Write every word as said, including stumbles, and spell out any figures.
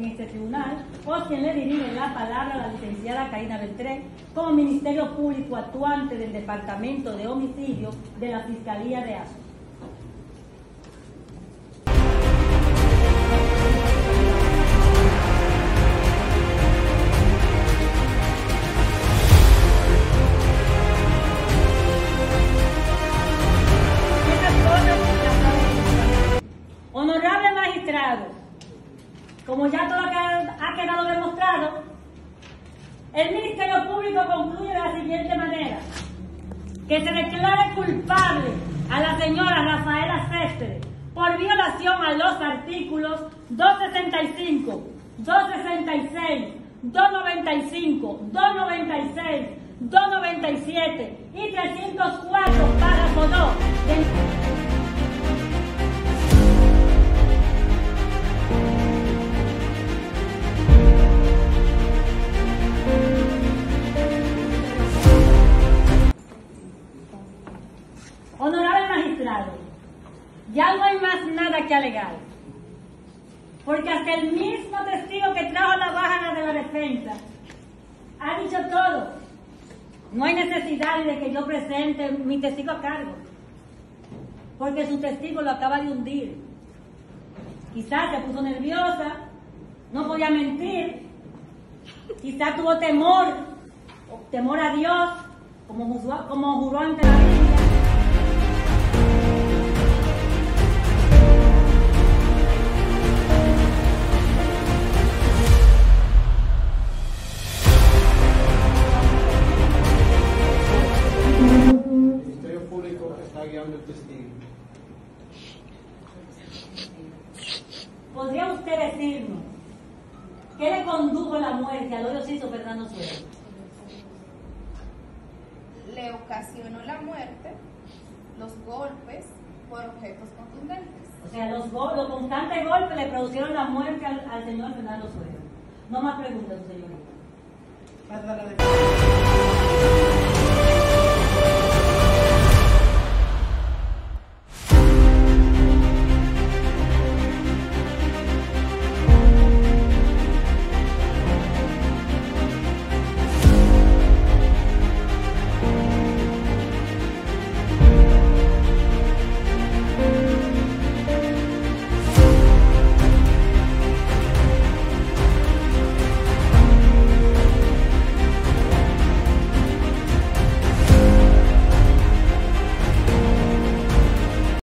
este tribunal, o quien le dirige la palabra a la licenciada Karina Beltré, como Ministerio Público actuante del Departamento de Homicidio de la Fiscalía de Azua. Honorable magistrado, como ya todo ha quedado demostrado, el Ministerio Público concluye de la siguiente manera: que se declare culpable a la señora Rafaela Céspedes por violación a los artículos doscientos sesenta y cinco, doscientos sesenta y seis, doscientos noventa y cinco, doscientos noventa y seis, doscientos noventa y siete y trescientos cuatro, párrafo dos del... Honorable magistrado, ya no hay más nada que alegar, porque hasta el mismo testigo que trajo la baja de la defensa ha dicho todo. No hay necesidad de que yo presente mi testigo a cargo, porque su testigo lo acaba de hundir. Quizás se puso nerviosa, no podía mentir, quizás tuvo temor, temor a Dios, como juró, como juró ante la Biblia. Guiando el testigo. ¿Podría usted decirnos qué le condujo a la muerte al hoyo Ciso Fernando Suero? Le ocasionó la muerte los golpes por objetos contundentes. O sea, los, los constantes golpes le produjeron la muerte al, al señor Fernando Suero. No más preguntas, señorita.